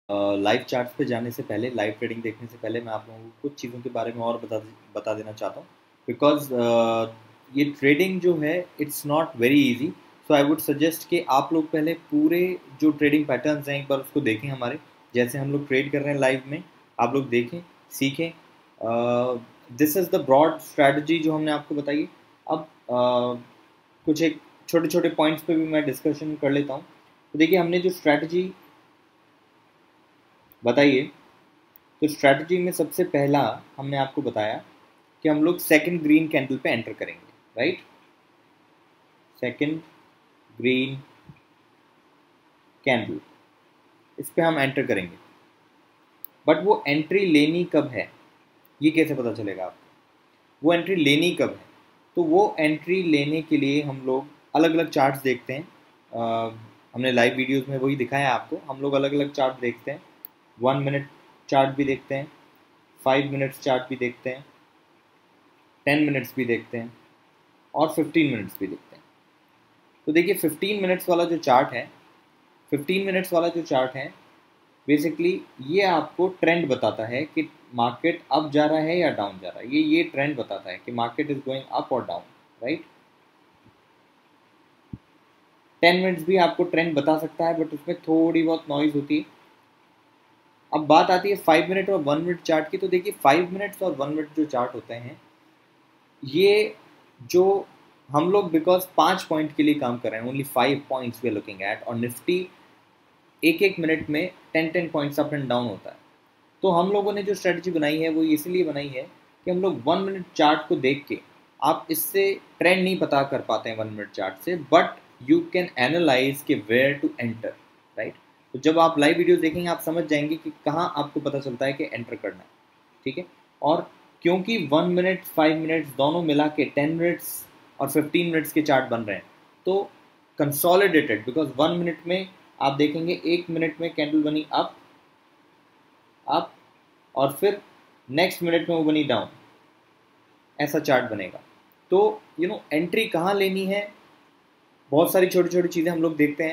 Live charts पे जाने से पहले, लाइव ट्रेडिंग देखने से पहले मैं आप लोगों को कुछ चीज़ों के बारे में और बता देना चाहता हूँ। बिकॉज़ ये ट्रेडिंग जो है it's not very easy. So I would suggest कि आप लोग पहले पूरे जो ट्रेडिंग पैटर्न्स हैं एक बार उसको देखें हमारे, जैसे हम लोग ट्रेड कर रहे हैं लाइव में, आप लोग देखें, सीखें। This is the broad strategy जो हमने आपको बताई है। अब कुछ एक छोटे छोटे पॉइंट्स पे भी मैं डिस्कशन कर लेता हूँ। तो देखिए, हमने जो स्ट्रैटेजी बताइए, तो स्ट्रैटेजी में सबसे पहला हमने आपको बताया कि हम लोग सेकंड ग्रीन कैंडल पे एंटर करेंगे, राइट। सेकंड ग्रीन कैंडल, इस पे हम एंटर करेंगे। बट वो एंट्री लेनी कब है, ये कैसे पता चलेगा आपको? वो एंट्री लेनी कब है? तो वो एंट्री लेने के लिए हम लोग अलग अलग चार्ट्स देखते हैं। हमने लाइव वीडियोस में वही दिखाया है आपको। हम लोग अलग अलग चार्ट देखते हैं, 1 मिनट चार्ट भी देखते हैं, 5 मिनट्स चार्ट भी देखते हैं, 10 मिनट्स भी देखते हैं, और 15 मिनट्स भी देखते हैं। तो देखिए, 15 मिनट्स वाला जो चार्ट है, 15 मिनट्स वाला जो चार्ट है, बेसिकली ये आपको ट्रेंड बताता है कि मार्केट अप जा रहा है या डाउन जा रहा है। ये ट्रेंड बताता है कि मार्केट इज गोइंग अप और डाउन, राइट। 10 मिनट्स भी आपको ट्रेंड बता सकता है, बट उसमें थोड़ी बहुत नॉइज होती है। अब बात आती है 5 मिनट और 1 मिनट चार्ट की। तो देखिए, 5 मिनट्स और 1 मिनट जो चार्ट होते हैं, ये जो हम लोग बिकॉज 5 पॉइंट के लिए काम कर रहे हैं, only 5 points we are looking at, और निफ्टी एक एक मिनट में 10 पॉइंट्स अप एंड डाउन होता है। तो हम लोगों ने जो स्ट्रेटजी बनाई है वो इसलिए बनाई है कि हम लोग 1 मिनट चार्ट को देख के, आप इससे ट्रेंड नहीं पता कर पाते हैं 1 मिनट चार्ट से, बट यू कैन एनालाइज के वेयर टू एंटर, राइट। तो जब आप लाइव वीडियो देखेंगे आप समझ जाएंगे कि कहाँ आपको पता चलता है कि एंटर करना है, ठीक है। और क्योंकि 1 मिनट 5 मिनट्स दोनों मिला के 10 मिनट्स और 15 मिनट्स के चार्ट बन रहे हैं, तो कंसोलिडेटेड, बिकॉज 1 मिनट में आप देखेंगे 1 मिनट में कैंडल बनी अप अप, और फिर नेक्स्ट मिनट में वो बनी डाउन, ऐसा चार्ट बनेगा। तो एंट्री कहाँ लेनी है, बहुत सारी छोटी छोटी चीज़ें हम लोग देखते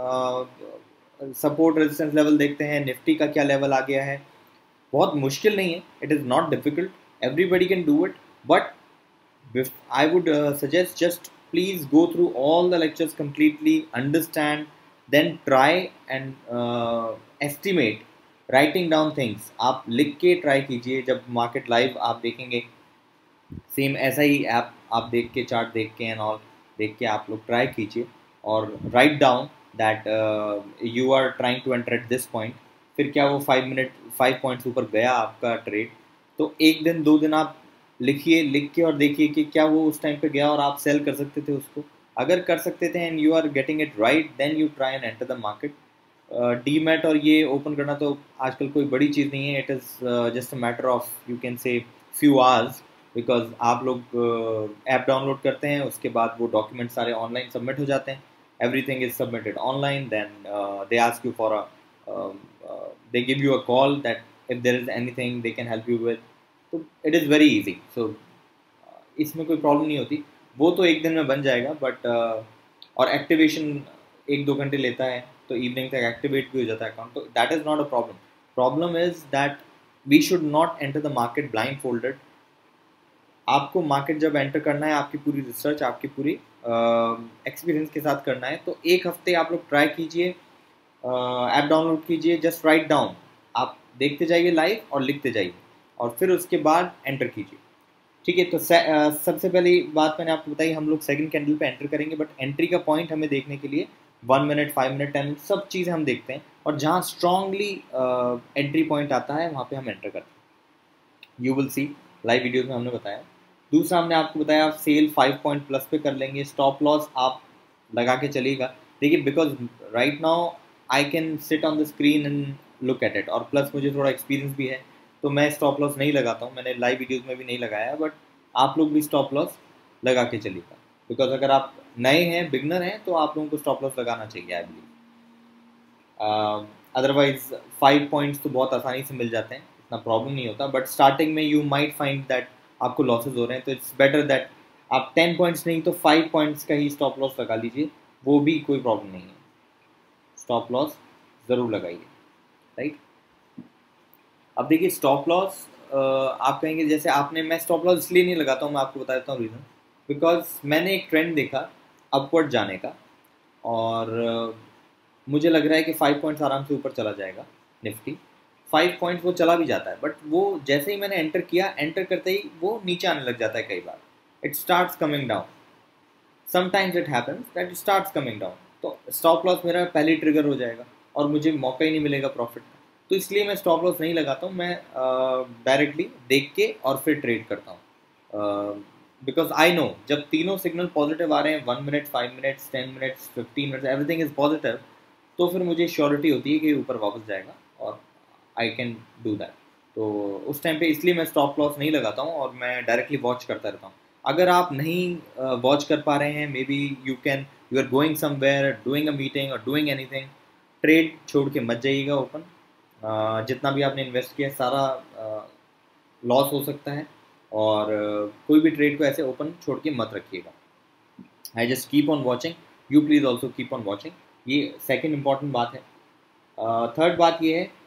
हैं। सपोर्ट रेजिस्टेंस लेवल देखते हैं, निफ्टी का क्या लेवल आ गया है। बहुत मुश्किल नहीं है, it is not difficult, everybody can do it. But I would suggest, just please go through all the lectures completely, understand, then try and estimate, writing down things. आप लिख के ट्राई कीजिए। जब मार्केट लाइव आप देखेंगे, same ऐसा ही app आप देख के, चार्ट देख के एंड ऑल देख के आप लोग ट्राई कीजिए, और write down that you are trying to enter at this point. फिर क्या वो 5 मिनट 5 पॉइंट्स ऊपर गया आपका ट्रेड, तो एक दिन 2 दिन आप लिखिए, लिख के और देखिए कि क्या वो उस टाइम पे गया और आप सेल कर सकते थे उसको। अगर कर सकते थे and you are getting it right, then you try and enter the market. Demat और ये ओपन करना तो आजकल कोई बड़ी चीज़ नहीं है, it is just a matter of, you can say, few hours. Because आप लोग ऐप डाउनलोड करते हैं, उसके बाद वो डॉक्यूमेंट सारे ऑनलाइन सबमिट हो जाते हैं, everything is submitted online, then they ask you for they give you a call that if there is anything they can help you with. तो it is very easy. So इसमें कोई problem नहीं होती, वो तो एक दिन में बन जाएगा। बट और एक्टिवेशन 1-2 घंटे लेता है, तो इवनिंग तक एक्टिवेट भी हो जाता है अकाउंट, तो that is not a problem. Problem is that we should not enter the market blindfolded. आपको मार्केट जब एंटर करना है, आपकी पूरी रिसर्च, आपकी पूरी एक्सपीरियंस के साथ करना है। तो एक हफ्ते आप लोग ट्राई कीजिए, ऐप डाउनलोड कीजिए, जस्ट राइट डाउन, आप देखते जाइए लाइव और लिखते जाइए, और फिर उसके बाद एंटर कीजिए, ठीक है। तो सबसे पहली बात मैंने आपको बताई, हम लोग सेकंड कैंडल पे एंटर करेंगे, बट एंट्री का पॉइंट हमें देखने के लिए 1 मिनट 5 मिनट 10 मिनट सब चीज़ें हम देखते हैं, और जहाँ स्ट्रांगली एंट्री पॉइंट आता है वहाँ पे हम एंटर करते हैं। You will see, live videos में हमने बताया। दूसरा हमने आपको बताया, आप सेल 5 पॉइंट प्लस पे कर लेंगे, स्टॉप लॉस आप लगा के चलिएगा। देखिए, because right now I can sit on the screen and look at it, और प्लस मुझे थोड़ा एक्सपीरियंस भी है, तो मैं स्टॉप लॉस नहीं लगाता हूँ, मैंने लाइव वीडियोस में भी नहीं लगाया। बट आप लोग भी स्टॉप लॉस लगा के चलिएगा, बिकॉज अगर आप नए हैं, बिगनर हैं, तो आप लोगों को स्टॉप लॉस लगाना चाहिए, आई बिलीव। अदरवाइज 5 पॉइंट्स तो बहुत आसानी से मिल जाते हैं, इतना प्रॉब्लम नहीं होता। बट स्टार्टिंग में यू माइट फाइंड दैट आपको लॉसेज हो रहे हैं, तो इट्स बेटर दैट आप 10 पॉइंट्स नहीं तो 5 पॉइंट्स का ही स्टॉप लॉस लगा लीजिए, वो भी कोई प्रॉब्लम नहीं है। स्टॉप लॉस ज़रूर लगाइए, राइट। अब देखिए स्टॉप लॉस, आप कहेंगे जैसे आपने, मैं स्टॉप लॉस इसलिए नहीं लगाता हूँ, मैं आपको बता देता हूँ रीज़न। बिकॉज मैंने एक ट्रेंड देखा अपवर्ड जाने का, और मुझे लग रहा है कि 5 पॉइंट्स आराम से ऊपर चला जाएगा निफ्टी। 5 पॉइंट्स वो चला भी जाता है, बट वो जैसे ही मैंने एंटर किया, एंटर करते ही वो नीचे आने लग जाता है कई बार। It starts coming down, sometimes it happens that starts coming down. तो स्टॉप लॉस मेरा पहले ट्रिगर हो जाएगा और मुझे मौका ही नहीं मिलेगा प्रॉफिट का। तो इसलिए मैं स्टॉप लॉस नहीं लगाता हूँ, मैं डायरेक्टली देख के और फिर ट्रेड करता हूँ। बिकॉज आई नो जब तीनों सिग्नल पॉजिटिव आ रहे हैं, 1 minute, 5 minutes, 10 minutes, 15 minutes, everything is positive, तो फिर मुझे श्योरिटी होती है कि ऊपर वापस जाएगा और आई कैन डू दैट। तो उस टाइम पे इसलिए मैं स्टॉप लॉस नहीं लगाता हूँ और मैं डायरेक्टली वॉच करता रहता हूँ। अगर आप नहीं वॉच कर पा रहे हैं, maybe you are going somewhere, doing a meeting और डूइंग एनीथिंग, ट्रेड छोड़ के मत जाइएगा ओपन। जितना भी आपने इन्वेस्ट किया सारा लॉस हो सकता है, और कोई भी ट्रेड को ऐसे ओपन छोड़ के मत रखिएगा। I just keep on watching, you please also keep on watching. ये सेकेंड इंपॉर्टेंट बात है। थर्ड बात ये है,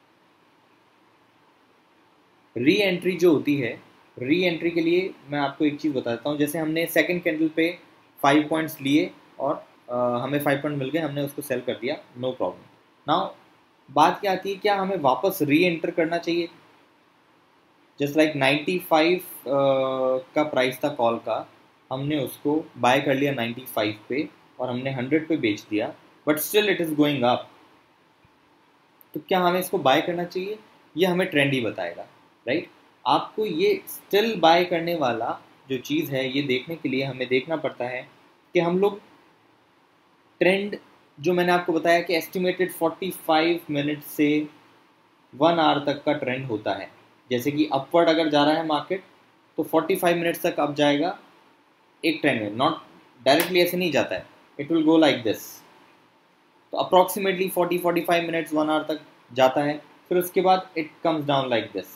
री एंट्री जो होती है, री एंट्री के लिए मैं आपको एक चीज़ बता देता हूँ। जैसे हमने सेकंड कैंडल पे 5 पॉइंट्स लिए और हमें 5 पॉइंट मिल गए, हमने उसको सेल कर दिया, नो प्रॉब्लम। नाउ बात क्या आती है, क्या हमें वापस री एंटर करना चाहिए? जस्ट लाइक 95 का प्राइस था कॉल का, हमने उसको बाय कर लिया 95 पे और हमने 100 पे बेच दिया, but still it is going up. तो क्या हमें इसको बाय करना चाहिए? ये हमें ट्रेंड ही बताएगा, राइट। आपको ये स्टिल बाय करने वाला जो चीज़ है, ये देखने के लिए हमें देखना पड़ता है कि हम लोग ट्रेंड, जो मैंने आपको बताया कि एस्टिमेटेड 45 मिनट से 1 आवर तक का ट्रेंड होता है। जैसे कि अपवर्ड अगर जा रहा है मार्केट, तो 45 मिनट्स तक अप जाएगा एक ट्रेंड में, नॉट डायरेक्टली ऐसे नहीं जाता है, it will go like this. तो अप्रॉक्सीमेटली 40-45 मिनट्स 1 आवर तक जाता है, फिर उसके बाद it comes down like this,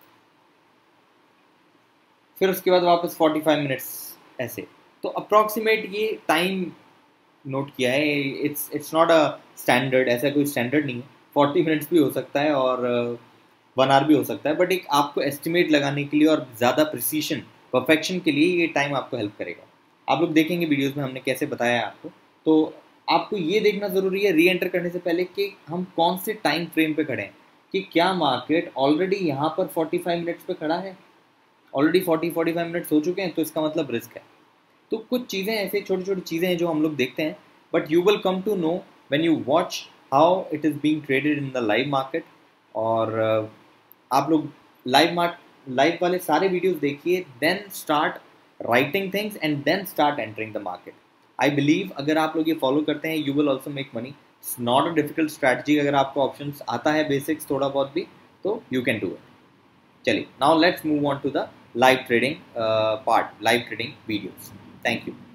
फिर उसके बाद वापस 45 मिनट्स ऐसे। तो अप्रॉक्सीमेट ये टाइम नोट किया है, इट्स नॉट अ स्टैंडर्ड, ऐसा कोई स्टैंडर्ड नहीं है। 40 मिनट्स भी हो सकता है और 1 आवर भी हो सकता है, बट एक आपको एस्टिमेट लगाने के लिए और ज़्यादा प्रिसीशन, परफेक्शन के लिए ये टाइम आपको हेल्प करेगा। आप लोग देखेंगे वीडियोस में हमने कैसे बताया है आपको। तो आपको ये देखना ज़रूरी है री एंटर करने से पहले कि हम कौन से टाइम फ्रेम पे खड़े हैं, कि क्या मार्केट ऑलरेडी यहाँ पर 45 मिनट्स पे खड़ा है, ऑलरेडी 40-45 मिनट्स हो चुके हैं, तो इसका मतलब रिस्क है। तो कुछ चीज़ें ऐसे छोटी छोटी चीज़ें हैं जो हम लोग देखते हैं, but you will come to know when you watch how it is being traded in the live market. और आप लोग लाइव वाले सारे वीडियोस देखिए, then start writing things and then start entering the market. I believe अगर आप लोग ये फॉलो करते हैं, you will also make money. It's not a difficult strategy, अगर आपको ऑप्शंस आता है बेसिक्स थोड़ा बहुत भी, तो यू कैन डू इट। चलिए, now let's move on to the live trading part, live trading videos. Thank you.